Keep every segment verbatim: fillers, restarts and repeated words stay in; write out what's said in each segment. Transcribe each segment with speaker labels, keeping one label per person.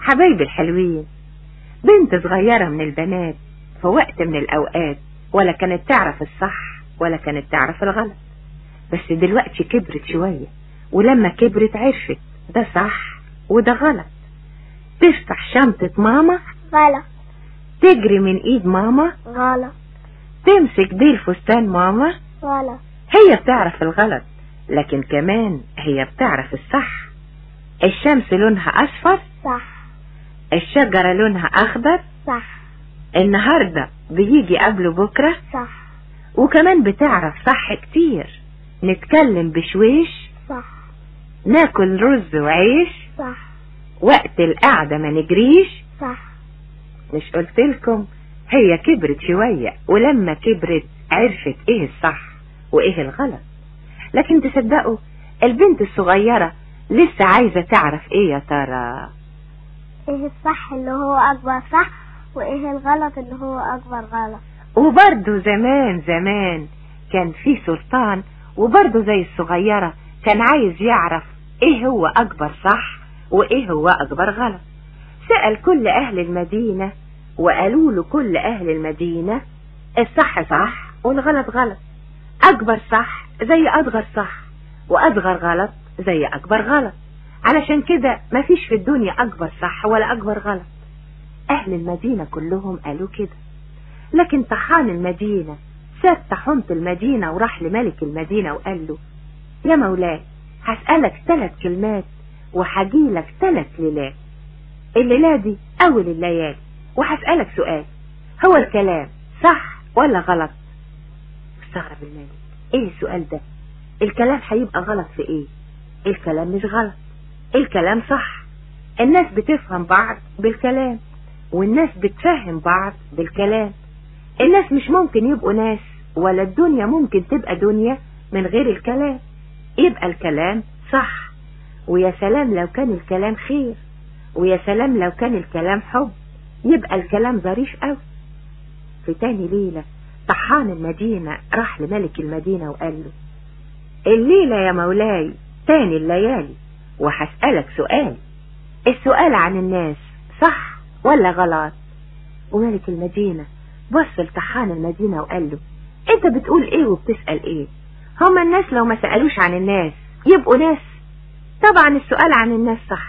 Speaker 1: حبايبي الحلوين، بنت صغيرة من البنات في وقت من الأوقات ولا كانت تعرف الصح ولا كانت تعرف الغلط، بس دلوقتي كبرت شوية، ولما كبرت عرفت ده صح وده غلط. تفتح شنطة ماما
Speaker 2: غلط،
Speaker 1: تجري من ايد ماما
Speaker 2: غلط،
Speaker 1: تمسك ديل فستان ماما
Speaker 2: غلط.
Speaker 1: هي بتعرف الغلط، لكن كمان هي بتعرف الصح. الشمس لونها أصفر
Speaker 2: صح،
Speaker 1: الشجرة لونها أخضر
Speaker 2: صح،
Speaker 1: النهاردة بيجي قبله بكرة
Speaker 2: صح،
Speaker 1: وكمان بتعرف صح كتير. نتكلم بشويش
Speaker 2: صح،
Speaker 1: ناكل رز وعيش،
Speaker 2: صح،
Speaker 1: وقت القعدة ما نجريش،
Speaker 2: صح.
Speaker 1: مش قلتلكم هي كبرت شوية، ولما كبرت عرفت ايه الصح وايه الغلط. لكن تصدقوا البنت الصغيرة لسه عايزة تعرف ايه يا ترى؟
Speaker 2: ايه الصح اللي هو اكبر صح، وايه الغلط اللي هو اكبر غلط.
Speaker 1: وبرضه زمان زمان كان في سلطان، وبرضه زي الصغيرة كان عايز يعرف ايه هو اكبر صح وايه هو اكبر غلط. سأل كل اهل المدينة وقالوا له كل اهل المدينة الصح صح والغلط غلط. اكبر صح زي اصغر صح، واصغر غلط زي اكبر غلط. علشان كده مفيش في الدنيا اكبر صح ولا اكبر غلط. اهل المدينة كلهم قالوا كده. لكن طحان المدينة ساب طحنة المدينة وراح لملك المدينة وقال له: يا مولاي، هسألك ثلاث كلمات وهجيلك ثلاث ليلات. الليلة دي اول الليالي، وهسألك سؤال: هو الكلام صح ولا غلط؟ استغرب الملك، ايه السؤال ده؟ الكلام هيبقى غلط في ايه؟ الكلام مش غلط، الكلام صح. الناس بتفهم بعض بالكلام، والناس بتفهم بعض بالكلام. الناس مش ممكن يبقوا ناس، ولا الدنيا ممكن تبقى دنيا من غير الكلام. يبقى الكلام صح، ويا سلام لو كان الكلام خير، ويا سلام لو كان الكلام حب، يبقى الكلام ظريف قوي. في تاني ليلة طحان المدينة راح لملك المدينة وقال له: الليلة يا مولاي تاني الليالي، وهسألك سؤال. السؤال عن الناس صح ولا غلط؟ وملك المدينة بص لطحان المدينة وقال له: انت بتقول ايه وبتسأل ايه؟ هما الناس لو ما سألوش عن الناس يبقوا ناس؟ طبعا السؤال عن الناس صح.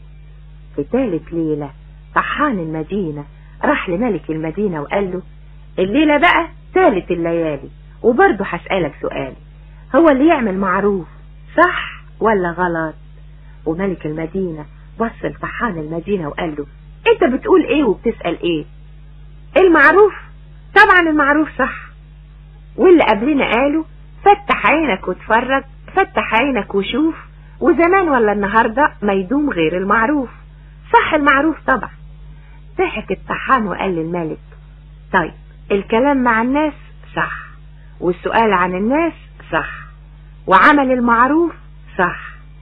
Speaker 1: في ثالث ليلة طحان المدينة راح لملك المدينة وقال له: الليلة بقى ثالث الليالي، وبرضه هسألك سؤال. هو اللي يعمل معروف صح ولا غلط؟ وملك المدينة بص لطحان المدينة وقال له: انت بتقول ايه وبتسأل ايه؟ المعروف طبعا المعروف صح، واللي قبلنا قالوا فتح عينك واتفرج، فتح عينك وشوف، وزمان ولا النهاردة ما يدوم غير المعروف. صح المعروف طبعا. ضحك الطحان وقال للملك: طيب الكلام مع الناس صح، والسؤال عن الناس صح، وعمل المعروف صح.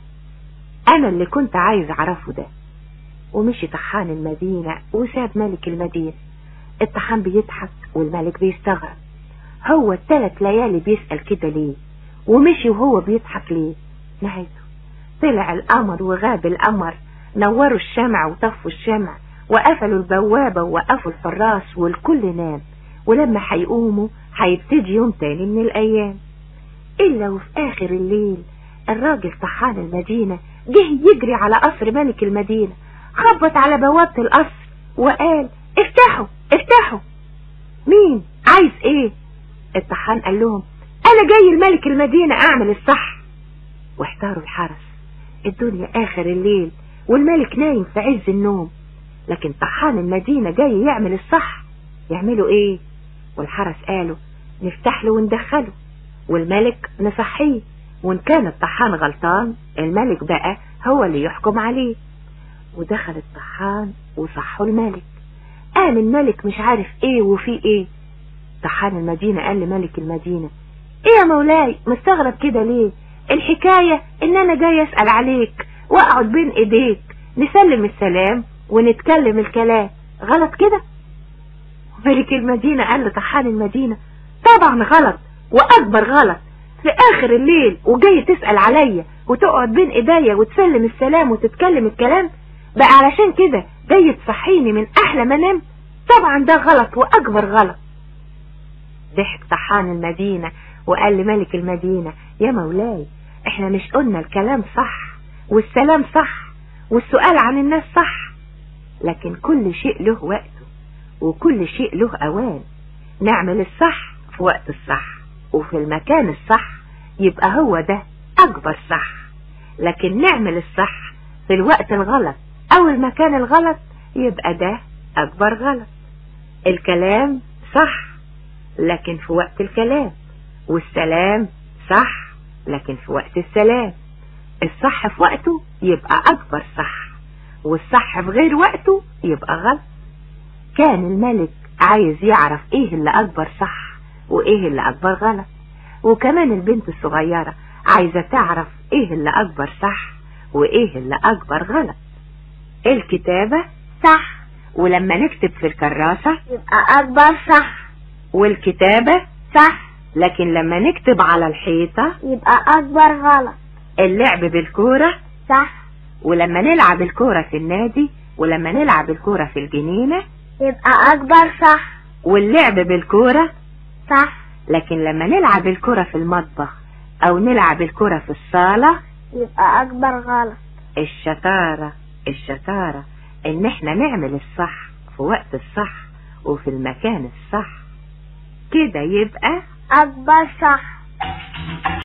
Speaker 1: انا اللي كنت عايز اعرفه ده. ومشي طحان المدينة وساب ملك المدينة. الطحان بيضحك والملك بيستغرب، هو الثلاث ليالي بيسأل كده ليه؟ ومشي وهو بيضحك ليه؟ نهايته طلع القمر وغاب القمر، نوروا الشمع وطفوا الشمع، وقفلوا البوابة ووقفوا الحراس، والكل نام. ولما هيقوموا هيبتدي يوم تاني من الأيام. إلا وفي آخر الليل الراجل طحان المدينة جه يجري على قصر ملك المدينة، خبط على بوابة القصر وقال: افتحوا افتحوا. مين؟ عايز ايه؟ الطحان قال لهم: انا جاي الملك المدينة اعمل الصح. واحتاروا الحرس. الدنيا اخر الليل والملك نايم في عز النوم، لكن طحان المدينة جاي يعمل الصح. يعملوا ايه؟ والحرس قالوا: نفتح له وندخله، والملك نصحيه، وان كان الطحان غلطان الملك بقى هو اللي يحكم عليه. ودخل الطحان وصحوا الملك. قام الملك مش عارف ايه وفي ايه. طحان المدينة قال لملك المدينة: ايه يا مولاي مستغرب كده ليه؟ الحكاية ان انا جاي اسأل عليك واقعد بين ايديك، نسلم السلام ونتكلم الكلام، غلط كده؟ ملك المدينة قال لطحان المدينة: طبعا غلط، واكبر غلط. في اخر الليل وجاي تسأل عليا وتقعد بين ايديا وتسلم السلام وتتكلم الكلام؟ بقى علشان كده جاي تصحيني من احلى ما انام؟ طبعا ده غلط واكبر غلط. ضحك طحان المدينة وقال لملك المدينة: يا مولاي، احنا مش قلنا الكلام صح والسلام صح والسؤال عن الناس صح؟ لكن كل شيء له وقته وكل شيء له اوان. نعمل الصح في وقت الصح وفي المكان الصح، يبقى هو ده اكبر صح. لكن نعمل الصح في الوقت الغلط او المكان الغلط، يبقى ده اكبر غلط. الكلام صح لكن في وقت الكلام، والسلام صح لكن في وقت السلام. الصح في وقته يبقى اكبر صح، والصح في غير وقته يبقى غلط. كان الملك عايز يعرف ايه اللي اكبر صح وايه اللي اكبر غلط، وكمان البنت الصغيرة عايزة تعرف ايه اللي اكبر صح وايه اللي اكبر غلط. الكتابة
Speaker 2: صح،
Speaker 1: ولما نكتب في الكراسة
Speaker 2: يبقى أكبر صح.
Speaker 1: والكتابة
Speaker 2: صح،
Speaker 1: لكن لما نكتب على الحيطة
Speaker 2: يبقى أكبر غلط.
Speaker 1: اللعب بالكورة
Speaker 2: صح،
Speaker 1: ولما نلعب الكورة في النادي ولما نلعب الكورة في الجنينة
Speaker 2: يبقى أكبر صح.
Speaker 1: واللعب بالكورة
Speaker 2: صح،
Speaker 1: لكن لما نلعب الكورة في المطبخ او نلعب الكورة في الصالة
Speaker 2: يبقى أكبر غلط.
Speaker 1: الشطارة الشطارة ان احنا نعمل الصح في وقت الصح وفي المكان الصح، كده يبقى
Speaker 2: أكبر صح.